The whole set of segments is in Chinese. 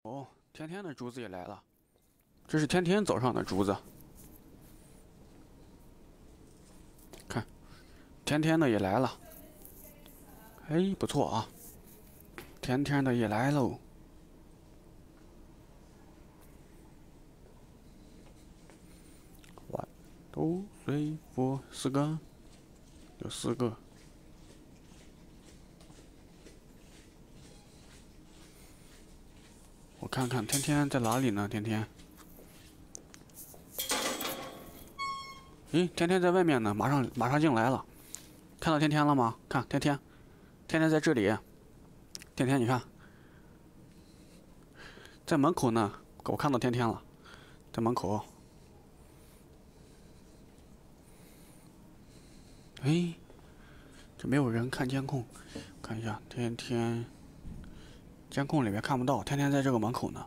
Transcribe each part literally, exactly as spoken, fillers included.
哦，天天的竹子也来了，这是天天早上的竹子，看，天天的也来了，哎，不错啊，天天的也来喽。one two three four 四个，有四个。我看看天天在哪里呢？天天，咦，天天在外面呢，马上马上进来了，看到天天了吗？看天天，天天在这里，天天你看，在门口呢，我看到天天了，在门口。哎，这没有人看监控，看一下天天，监控里面看不到，天天在这个门口呢。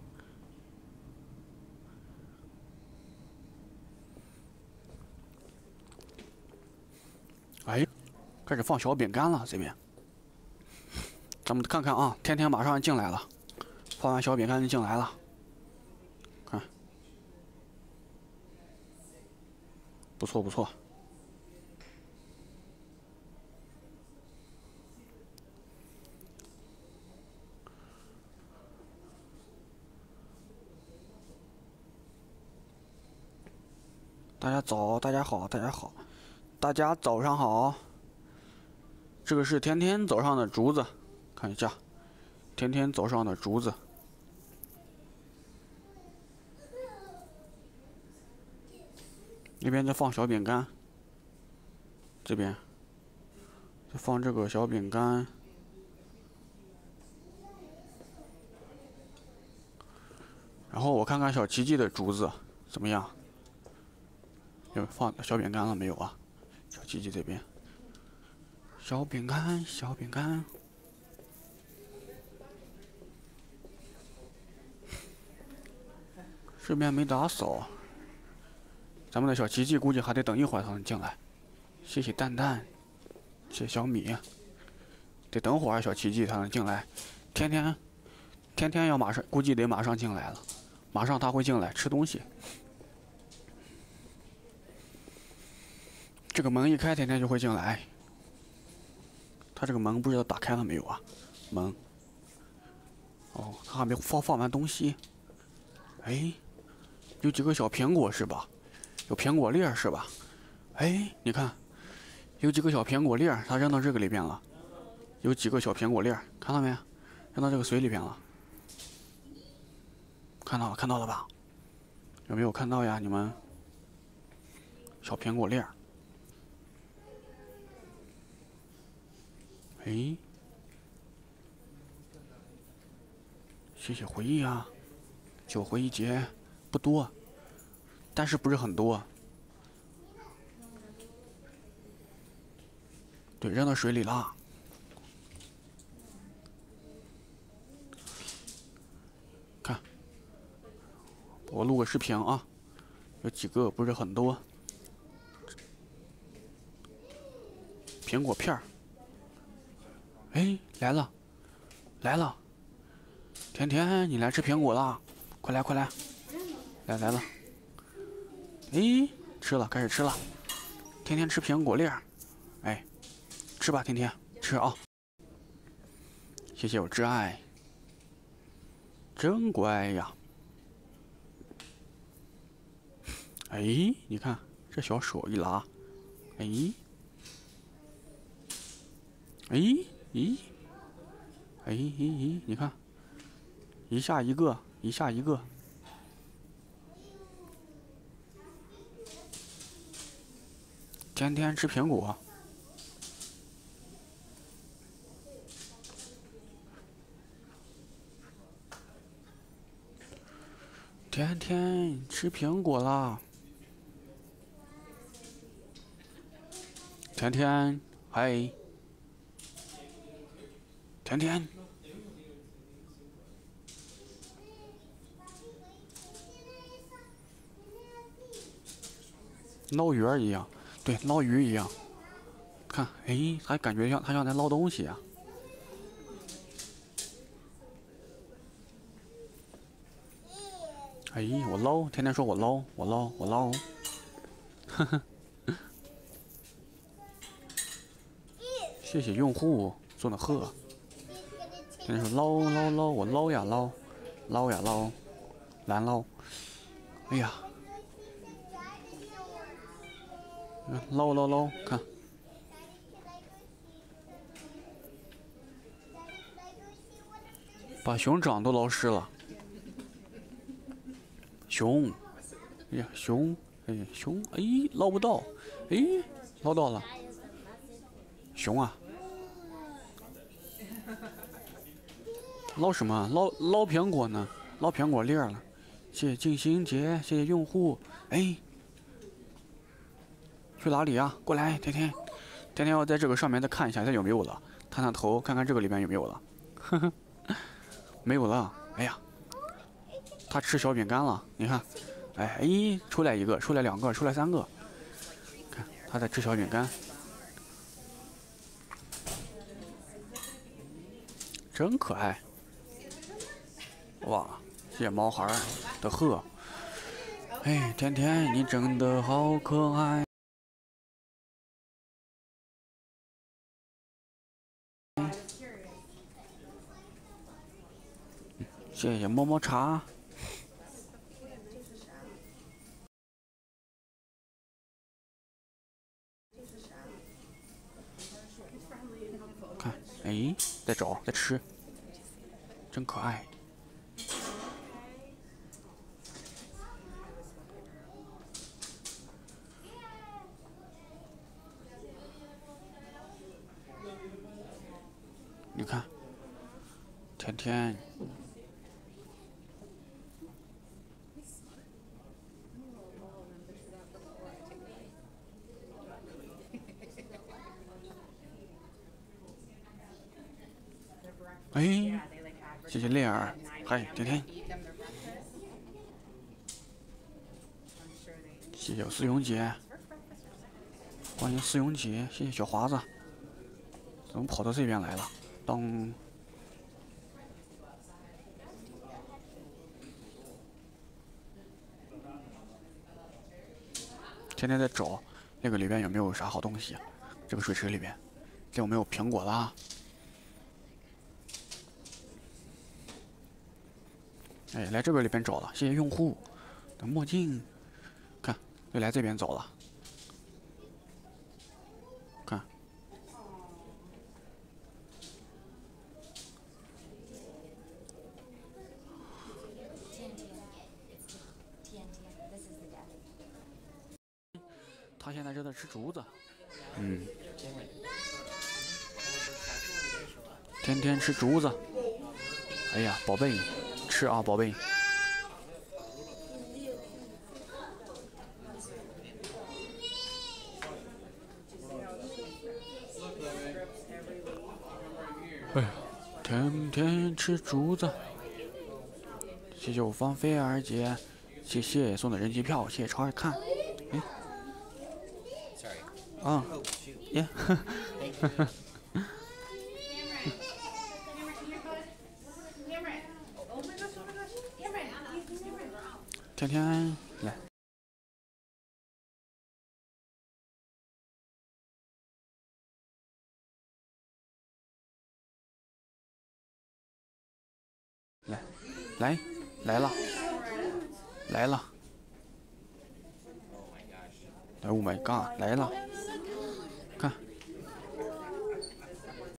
哎，开始放小饼干了，这边。咱们看看啊，天天马上进来了，放完小饼干就进来了。看，不错不错。大家早，大家好，大家好，大家早上好。这个是天天早上的竹子，看一下，天天早上的竹子。那边在放小饼干，这边在放这个小饼干。然后我看看小奇迹的竹子怎么样？有放小饼干了没有啊？小奇迹这边，小饼干，小饼干。这边没打扫，咱们的小奇迹估计还得等一会儿才能进来。谢谢蛋蛋，谢谢小米，得等会儿小奇迹才能进来。天天，天天要马上，估计得马上进来了，马上他会进来吃东西。这个门一开，天天就会进来。他这个门不知道打开了没有啊？门。哦，他还没放放完东西。哎，有几个小苹果是吧？有苹果粒儿是吧？哎，你看，有几个小苹果粒儿，他扔到这个里边了。有几个小苹果粒儿，看到没？扔到这个水里边了。看到了，看到了吧？有没有看到呀？你们？小苹果粒儿。哎，谢谢回忆啊，九回一节不多，但是不是很多。对，扔到水里了。看，我录个视频啊，有几个不是很多。苹果片儿，哎，来了，来了。甜甜，你来吃苹果啦！快来，快来，来来了。哎，吃了，开始吃了。天天吃苹果粒儿，哎，吃吧，天天吃啊！谢谢我挚爱，真乖呀。哎，你看这小手一拉，哎，哎，咦，哎咦咦，你看，一下一个，一下一个。天天吃苹果，天天吃苹果啦！甜甜，嗨，甜甜，捞鱼儿一样，对，捞鱼一样。看，哎，还感觉像他像在捞东西啊。 哎，我捞，天天说我捞，我捞，我捞，呵呵。谢谢用户送的贺。天天说捞捞捞，我捞呀捞，捞呀捞，蓝捞。哎呀，捞捞捞，看。把熊掌都捞湿了。熊，哎呀，熊，哎，熊，哎，捞不到，哎，捞到了。熊啊，捞什么？捞捞苹果呢？捞苹果粒儿了。谢谢静心姐，谢谢用户。哎，去哪里呀？过来，天天，天天要在这个上面再看一下，它有没有了。探探头，看看这个里面有没有了。呵呵，没有了。哎呀，它吃小饼干了，你看。哎，咦，出来一个，出来两个，出来三个。看，它在吃小饼干。真可爱，哇！谢谢毛孩的贺，哎，甜甜，你真的好可爱。谢谢么么茶。看，哎，在找，在吃，真可爱。你看，甜甜，哎，谢谢丽儿，嗨，甜甜，谢谢思勇姐，欢迎思勇姐，谢谢小华子，怎么跑到这边来了？当。天天在找那个里边有没有啥好东西，这个水池里边，这有没有苹果啦？哎，来这个里边找了，谢谢用户的墨镜，看，又来这边找了，看，他现在正在吃竹子，嗯，天天吃竹子，哎呀，宝贝，吃啊，宝贝。哎呀，天天吃竹子。谢谢我方菲儿姐，谢谢送的人机票，谢谢超爱看。哎，啊，耶，呵呵。天天来，来，来，来了，来了，来 ，Oh my god，来了。